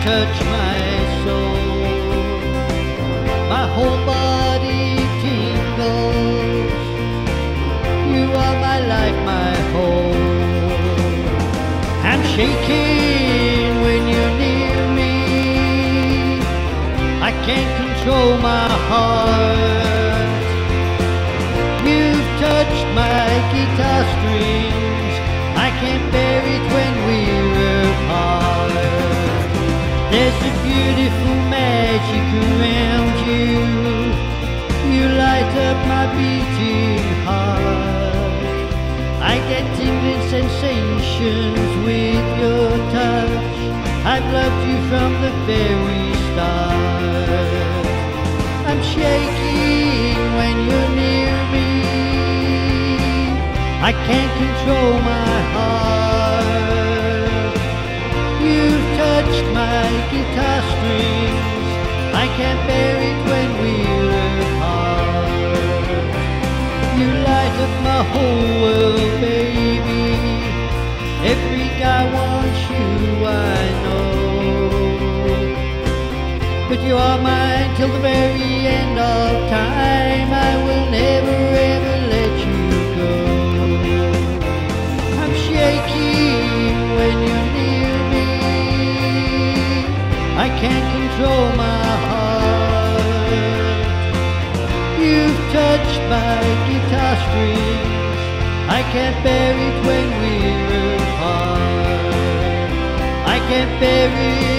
touch my soul. My whole body tingles. You are my life, my whole. I'm shaking when you're near me. I can't control my heart. You've touched my guitar strings. I can't bear it when we're apart. There's a beautiful magic around you. You light up my beating heart. I get tingling sensations with your touch. I've loved you from the very start. I'm shaking when you're near me. I can't control my heart. You've touched my guitar strings. I can't bear it when we're apart. You light up my whole world, baby. Every guy wants you, I know. But you are mine till the very end of time. I will never ever let you go. I'm shaking when you're near me. I can't control my heart. You've touched my guitar strings. I can't bear it when we're apart. I can't bear it